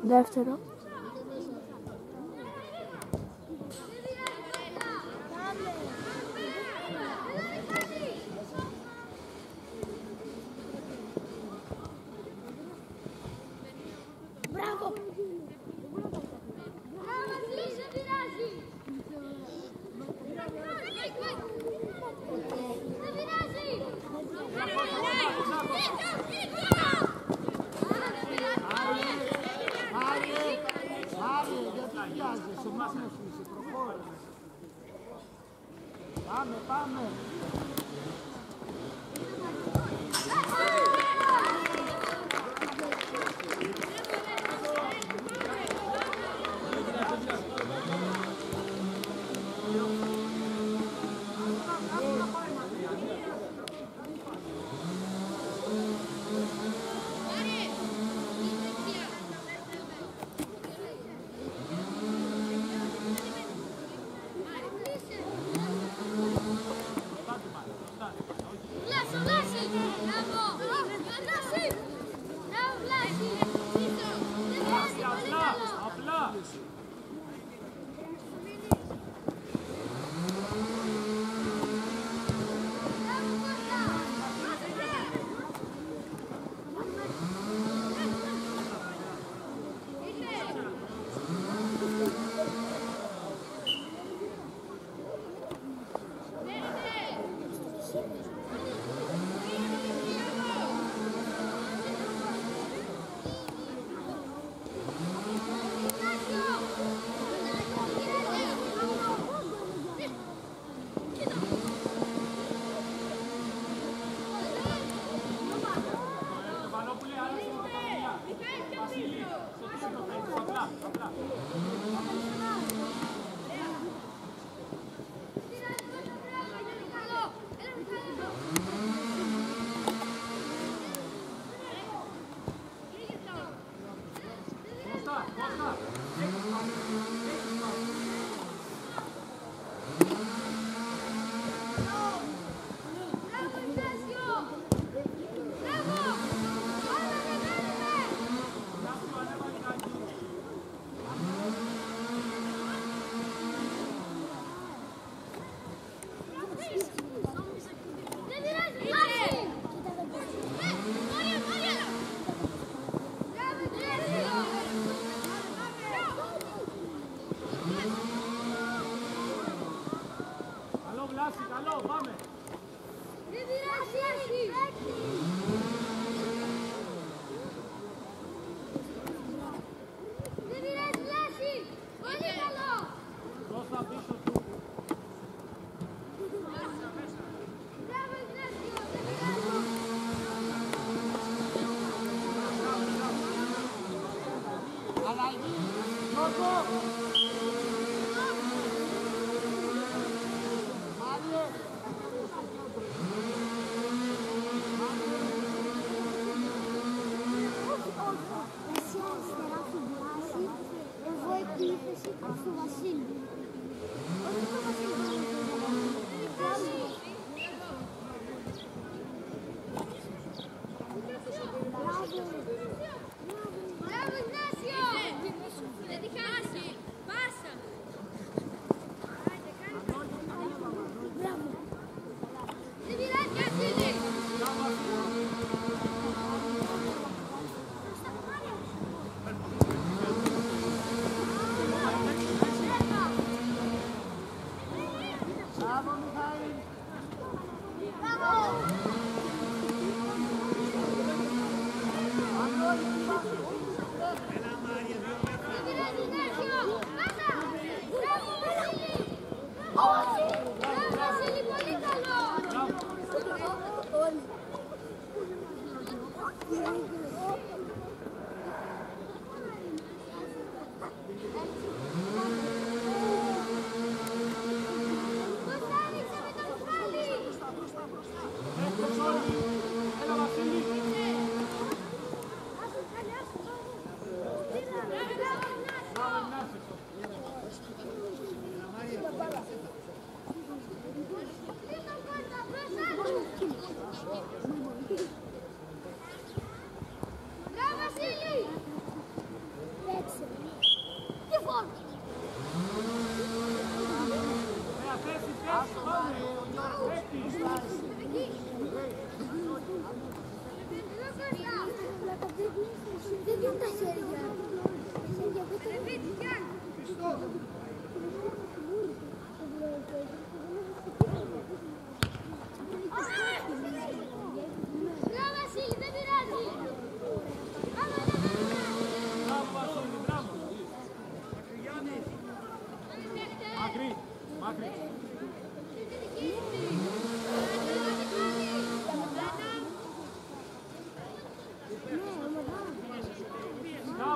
Δεύτερο. Μπράβο! Πάμε, πάμε. Καλό, πάμε. Δεν πειράζει, έχει. Δεν πειράζει, Λάση. Πολύ καλό. Δώσα πίσω του. Μπράβο, Ιγνάσιο, δεν πειράζει. Αλλαγή. Νότο. Στο Βασίλη. Όχι το Βασίλη. Μπράβο, Ιγνάσιο! Δεν τη χάσει!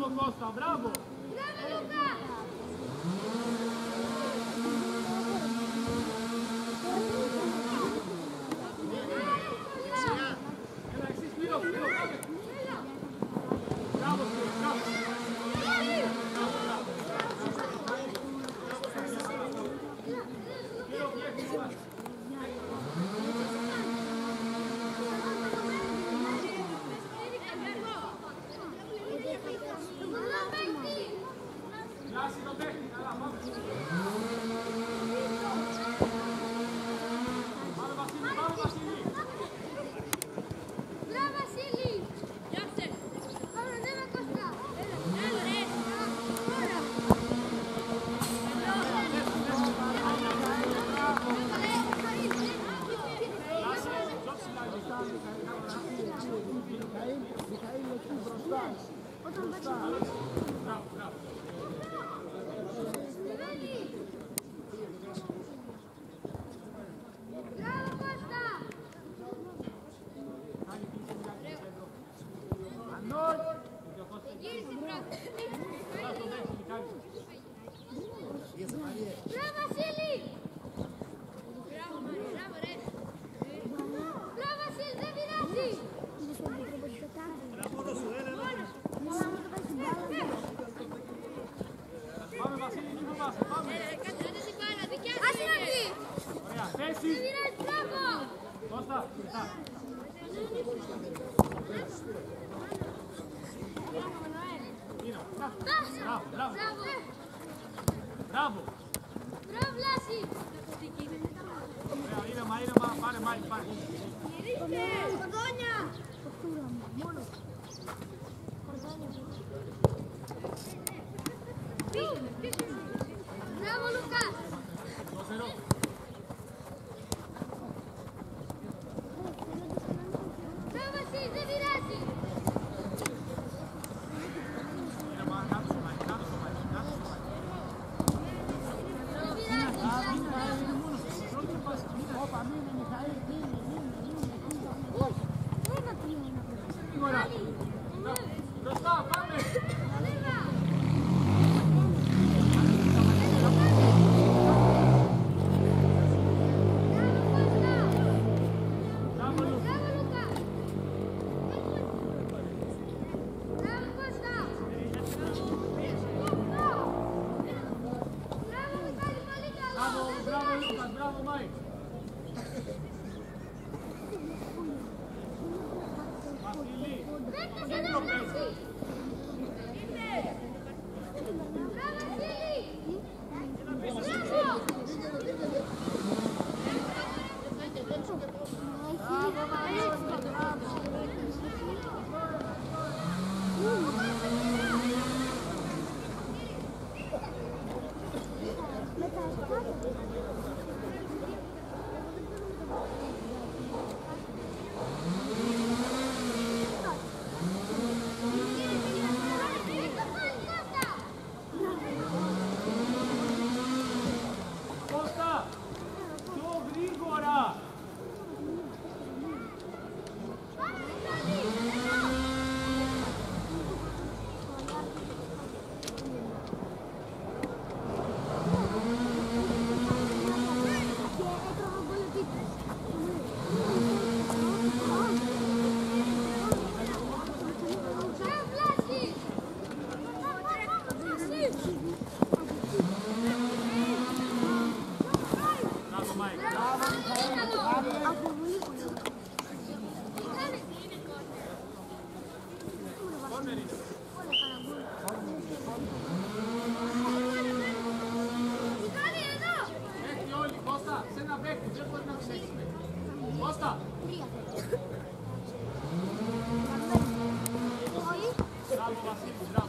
Μπράβο Κώστα, μπράβο. Μπράβο Λούκα! Έλα εξής, Σπύρο, Σπύρο, πάμε. Μπράβο, Σπύρο, μπράβο. Σπύρο, βγαίνει μας. Λάση το παίχνει, καλά, πάμε. Πάμε Βασίλη, πάμε Βασίλη. Μπράβο Βασίλη! Πάμε, ναι με Κώστα! Μπράβο Κώστα! Μπράβο Βασίλη! Μπράβο Βασίλη, δεν πειράζει! Πάμε Βασίλη, μην φοβάσαι, πάμε. Άσε να βγει! Ωραία, θέση. Δεν πειράζει, μπράβο! Κώστα, μετά. Είναι, μπράβο. Μπράβο! Μπράβο, μπράβο. Μπράβο! Μπράβο. Μπράβο Βλάση! Ωραία, ήρεμα, ήρεμα, πάρε μάλι, πάρε. Κορδόνια! Μπράβο Λουκάς! Δώσε Μπράβο Βασίλη, δεν πειράζει! ήρεμα, κάτω στο μάλι, κάτω στο μάλι, κάτω στο μάλι. Δεν πειράζει! Γρήγορα. Μπροστά, πάμε. Ανέβα! Μπράβο, Λου. Μπράβο Λουκά! Μπράβο Κώστα! Μπράβο Μιχάλη, πολύ καλό! Μπράβο, Δεν μπράβο, πειράζει! Λούκας, μπράβο, Μάικ. Βασίλη. Παίκτες εδώ Βλάση! Μπράβο Βασίλη! Κώστα, πιο γρήγορα. Μπράβο, Μάικ. Κόρνερ είναι. Παίχτη όλοι, Κώστα, σε ένα παίχτη, δεν μπορεί να μην έχεις παίχτη. Κώστα. Μπράβο, Βασίλη, μπράβο.